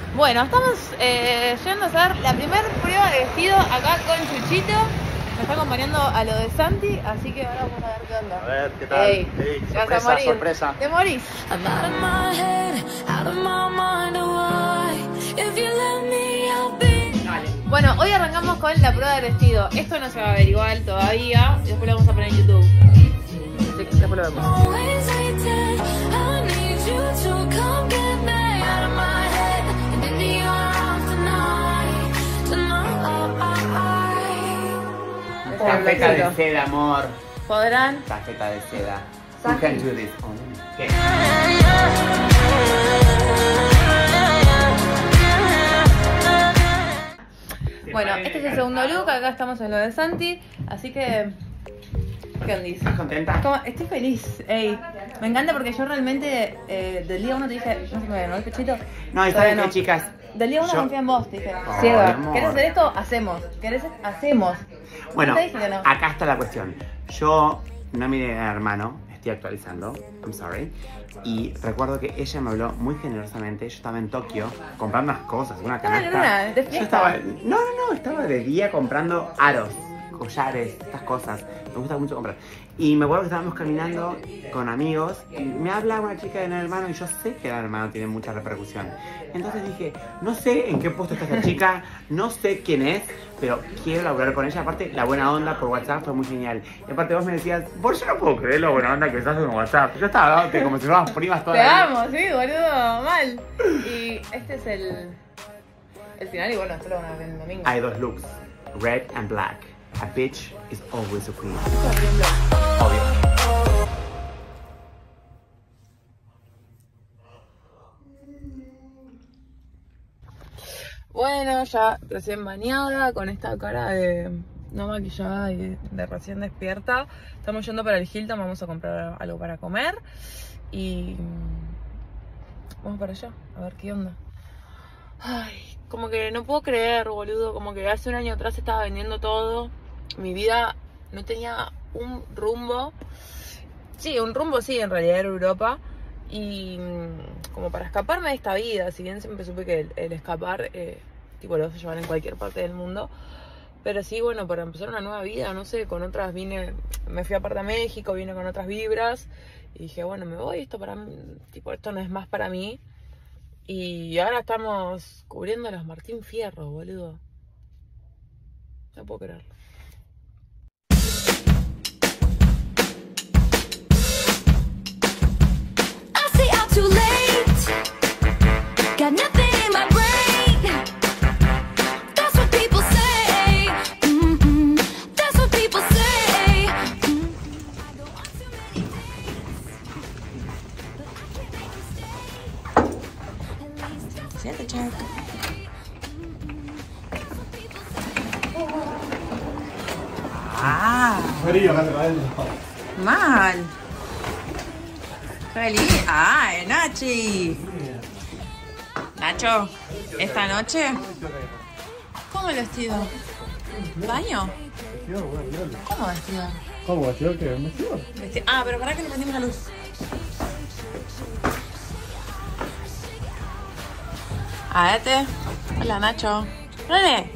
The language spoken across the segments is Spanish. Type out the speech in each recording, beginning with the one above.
Bueno, estamos yendo a hacer la primera prueba de vestido acá con Chuchito. Me está acompañando a lo de Santi, así que ahora vamos a ver qué onda. A ver, ¿qué tal? Ey, Ey, te vas a sorpresa, morir. sorpresa. Te morís. Bueno, hoy arrancamos con la prueba de vestido. Esto no se va a ver igual todavía. Después lo vamos a poner en YouTube. Así que después lo vemos. Tarjeta de seda, amor. ¿Podrán? Tarjeta de seda. Santi. You can do this. ¿Qué? Bueno, este es el segundo look. Acá estamos en lo de Santi. Así que... ¿qué ondis? ¿Estás contenta? ¿Cómo? Estoy feliz. Ey, me encanta porque yo realmente del día uno te dije, no sé qué me ¿no? El pechito. No, y Todavía ¿saben qué, chicas? Del día uno Yo- confía en vos, te dije. Ay, Ciega. amor. ¿Querés hacer esto? Hacemos. ¿Querés? Hacemos. Bueno, ¿No te dije que no? acá está la cuestión. Yo no miré al hermano, estoy actualizando, I'm sorry. Y recuerdo que ella me habló muy generosamente. Yo estaba en Tokio comprando unas cosas, una Estaba en canasta. una, de Yo fiesta. estaba, no, estaba de día comprando aros, collares, estas cosas. Me gusta mucho comprar. Y me acuerdo que estábamos caminando con amigos y me habla una chica de Gran Hermano y yo sé que Gran Hermano tiene mucha repercusión. Entonces dije, no sé en qué puesto está esta chica, no sé quién es, pero quiero laburar con ella. Aparte, la buena onda por WhatsApp fue muy genial. Y aparte vos me decías, vos yo no puedo creer lo buena onda que estás con WhatsApp. Yo estaba dándote como si fuéramos primas todas. Te amo, sí, boludo, mal. Y este es el final y bueno, esto lo van a ver el domingo. Hay dos looks, red and black. A bitch is always a queen. Obvio. Bueno, ya recién bañada, con esta cara de no maquillada y de recién despierta. Estamos yendo para el Hilton, vamos a comprar algo para comer. Y vamos para allá, a ver qué onda. Ay, como que no puedo creer, boludo. Como que hace un año atrás estaba vendiendo todo. Mi vida no tenía un rumbo. Sí, un rumbo sí, en realidad era Europa. Y como para escaparme de esta vida, si bien siempre supe que el escapar, tipo, lo vas a llevar en cualquier parte del mundo. Pero sí, bueno, para empezar una nueva vida, no sé, con otras me fui aparte a México, vine con otras vibras. Y dije, bueno, me voy, esto para mí, tipo, esto no es más para mí. Y ahora estamos cubriendo los Martín Fierro, boludo. No puedo creerlo. Too late. Got nothing in my brain. That's what people say. That's what people say. I go on too many dates, Siete, check. Ah, mal. Feliz. Ay, Nachi. Nacho, esta noche. ¿Cómo el vestido? ¿Baño? ¿Cómo vestido? ¿Cómo? ¿Vestido qué? ¿Un vestido? Ah, pero para que le prendimos la luz. A este. Hola, Nacho. René.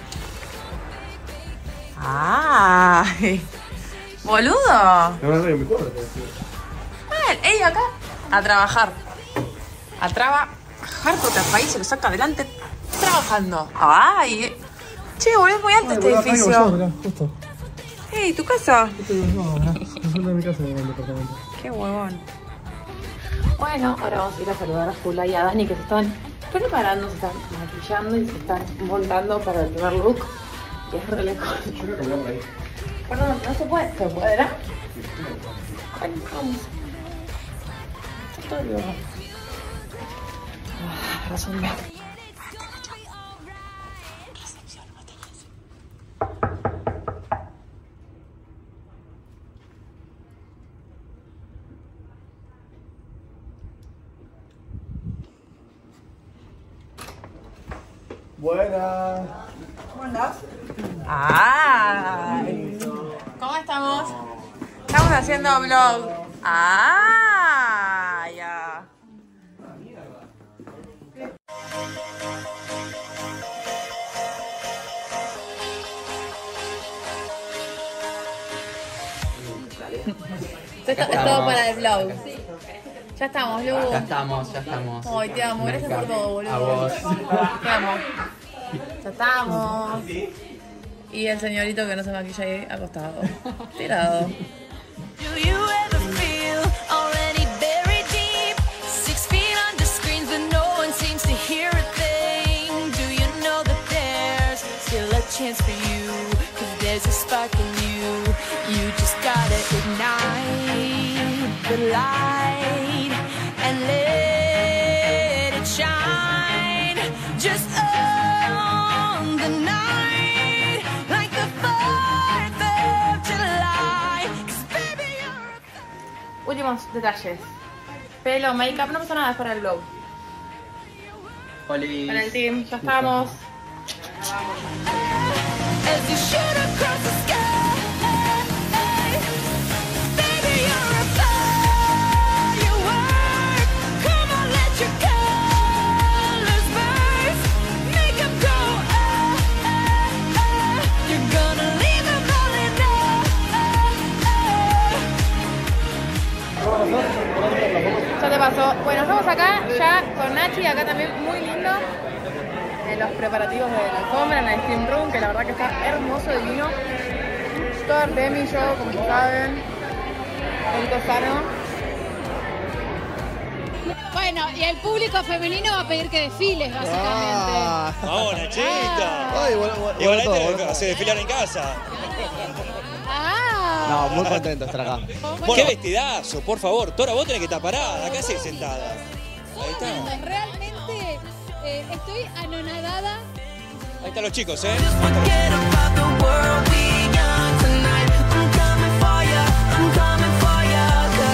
¡Ay! ¡Boludo! No, no, mi cuadro. ¡Ey, acá! A trabajar. A trabajar porque el país se lo saca adelante trabajando. ¡Ay! Che, boludo, es muy alto este edificio. Mirá, justo. ¡Ey, tu casa! No, mirá. No de mi casa en el departamento. ¡Qué huevón! Bueno, ahora vamos a ir a saludar a Zula y a Dani que se están preparando, se están maquillando y se están montando para el primer look. Que es re lejos. Perdón, no se puede. ¿Se puede, no? Bueno, vamos. Todo bien. Razón de... Buenas. ¿Cómo andás? ¡Ay! ¿Cómo estamos? Estamos haciendo vlog. ¡Ah! Ya. es todo para el vlog. Ya estamos, Lu. Ya estamos. Ay, te amo, gracias por todo, boludo. A vos. Te amo. Ya estamos. Y el señorito que no se maquilla ahí acostado. Tirado. Do you ever feel already buried deep? 6 feet under screens, but no one seems to hear a thing. Do you know that there's still a chance for you? 'Cause there's a spark in you. You just gotta ignite the light and let it shine. Just on the night, like the 4th of July. 'Cause baby, you're a Últimos detalles. Pelo, make-up, no pasa nada, es para el vlog. Oli. Para el team, ya estamos. as you shoot across the sky. Baby, you're a firework. Come on, let your colors burst. Make 'em go, You're gonna leave 'em all in Ya te pasó. Bueno, estamos acá ya con Nachi, acá también muy lindo. En los preparativos de la alfombra, en el steam room, que la verdad que está hermoso, divino. Todo Artemis, yo, como saben. Todo sano. Bueno, y el público femenino va a pedir que desfiles, básicamente. Ahora, chita. Ay, Igual ahí se desfilar en casa. Ah. No, muy contento de estar acá. Qué vestidazo, por favor. Tora, vos tenés que estar parada, acá se sentada. Ahí está. Realmente estoy anonadada. Ahí están los chicos, Just forget about the world we young tonight. I'm coming for ya, I'm coming for ya,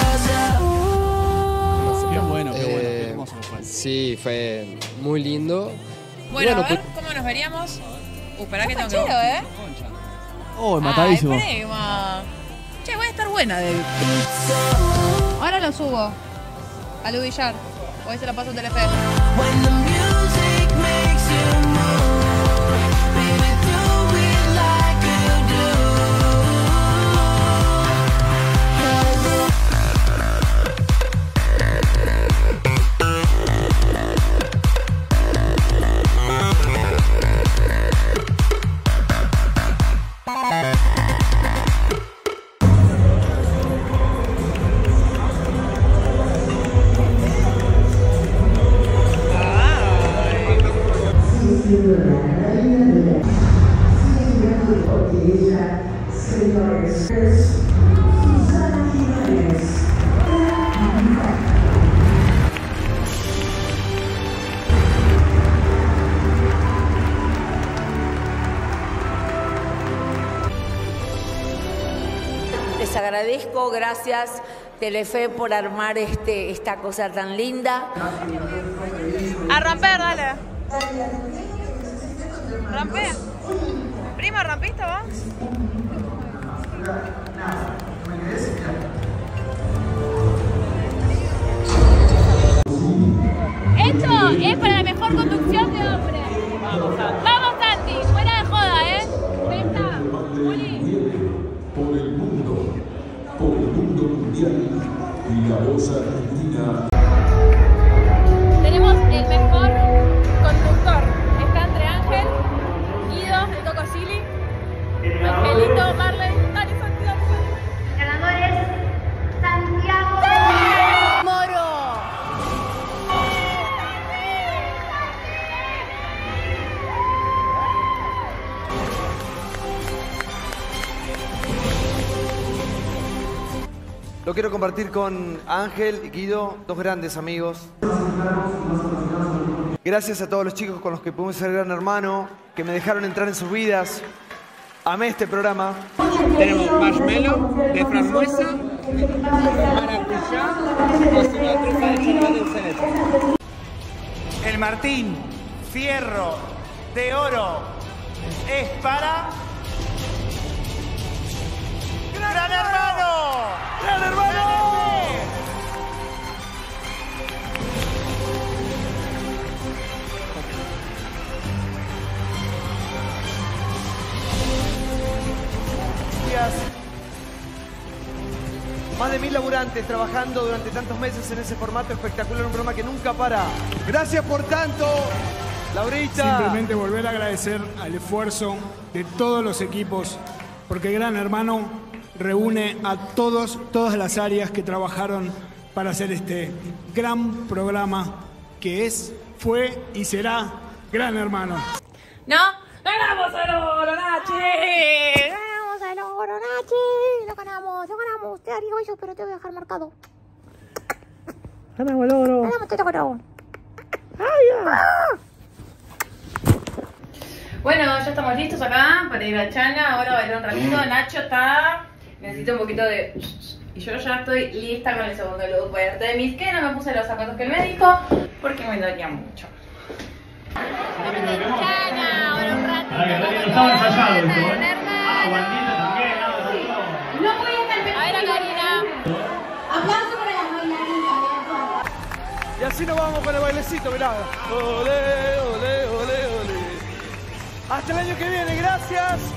'cause Qué bueno, qué hermoso fue. Sí, fue muy lindo. Bueno, Bueno, a ver cómo nos veríamos. Esperá que tengo que... Oh, matadísimo. Ay, prima. Che, voy a estar buena, David. Ahora lo subo a Lu Villar. Hoy se lo paso a Telefe. when the music makes you move, baby, do it like you do. Les agradezco, gracias Telefe por armar esta cosa tan linda. A romper, dale. Rompe. Prima, ¿rompiste vos? Esto es para la mejor conducción de hombres. Vamos, Santi. Fuera de joda, ¿eh? Venta. Juli. Por el mundo mundial y la voz argentina. Tenemos el mejor conductor. Está entre Ángel, Guido, el Coco Silly, Angelito, Marley, Dani, Santiago. Ganador es Santiago Moro. Lo quiero compartir con Ángel y Guido, dos grandes amigos. Gracias a todos los chicos con los que pudimos ser Gran Hermano, que me dejaron entrar en sus vidas. Amé este programa. Tenemos marshmallow de frambuesa, maracuyá y una trufa de chocolate en cerezo. El Martín Fierro de Oro es para... ¡Gran Hermano! ¡Gran Hermano! Más de 1000 laburantes trabajando durante tantos meses en ese formato espectacular, un programa que nunca para. Gracias por tanto, Laurita. Simplemente volver a agradecer al esfuerzo de todos los equipos, porque Gran Hermano reúne a todas las áreas que trabajaron para hacer este gran programa que es, fue y será Gran Hermano. ¿No? ¡Ganamos el oro, Nachi! ¡Ganamos el oro, Nachi! ¡Lo ganamos! Te haría eso, pero te voy a dejar marcado. Ganamos el oro. ¡Ganamos el oro! ¡Ay, Bueno, ya estamos listos acá para ir a Chana. Ahora bailar un ratito. Nacho está... Necesito un poquito de... Y yo ya estoy lista con el segundo look. Voy a darte de mis que no me puse los zapatos que él me dijo porque me dolía mucho. Chana, ahora un rato. No estaba ensayado esto, ¿eh? Guandita también, No voy a estar. A ver a Karina. Aplauso para las bailarinas. Y así nos vamos con el bailecito, mirá. Ole, ole, ole, ole. Hasta el año que viene, gracias.